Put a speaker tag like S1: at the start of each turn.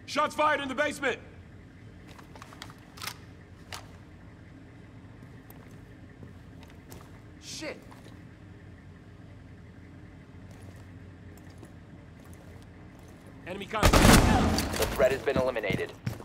S1: Shots fired in the basement! Shit! Enemy contact.
S2: The threat has been eliminated.